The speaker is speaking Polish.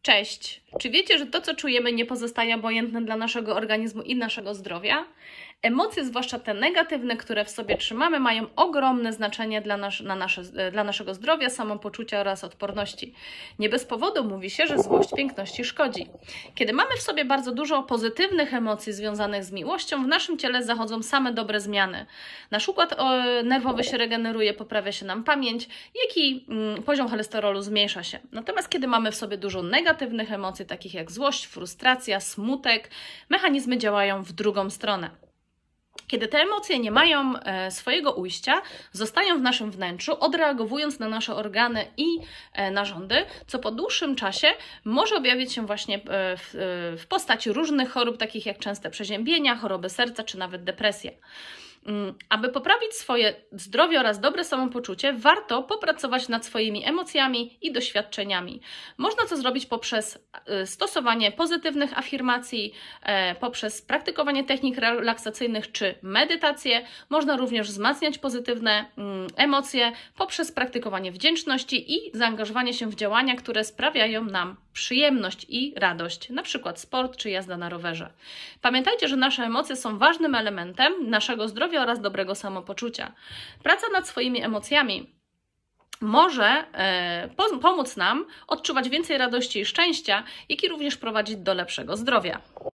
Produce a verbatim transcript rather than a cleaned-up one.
Cześć! Czy wiecie, że to, co czujemy, nie pozostaje obojętne dla naszego organizmu i naszego zdrowia? Emocje, zwłaszcza te negatywne, które w sobie trzymamy, mają ogromne znaczenie dla, nas, na nasze, dla naszego zdrowia, samopoczucia oraz odporności. Nie bez powodu mówi się, że złość piękności szkodzi. Kiedy mamy w sobie bardzo dużo pozytywnych emocji związanych z miłością, w naszym ciele zachodzą same dobre zmiany. Nasz układ nerwowy się regeneruje, poprawia się nam pamięć, jak i mm, poziom cholesterolu zmniejsza się. Natomiast kiedy mamy w sobie dużo negatywnych emocji, takich jak złość, frustracja, smutek, mechanizmy działają w drugą stronę. Kiedy te emocje nie mają e, swojego ujścia, zostają w naszym wnętrzu, odreagowując na nasze organy i e, narządy, co po dłuższym czasie może objawić się właśnie e, w, e, w postaci różnych chorób, takich jak częste przeziębienia, choroby serca czy nawet depresja. Aby poprawić swoje zdrowie oraz dobre samopoczucie, warto popracować nad swoimi emocjami i doświadczeniami. Można to zrobić poprzez stosowanie pozytywnych afirmacji, poprzez praktykowanie technik relaksacyjnych czy medytację. Można również wzmacniać pozytywne emocje poprzez praktykowanie wdzięczności i zaangażowanie się w działania, które sprawiają nam przyjemność i radość, na przykład sport czy jazda na rowerze. Pamiętajcie, że nasze emocje są ważnym elementem naszego zdrowia oraz dobrego samopoczucia. Praca nad swoimi emocjami może e, pomóc nam odczuwać więcej radości i szczęścia, jak i również prowadzić do lepszego zdrowia.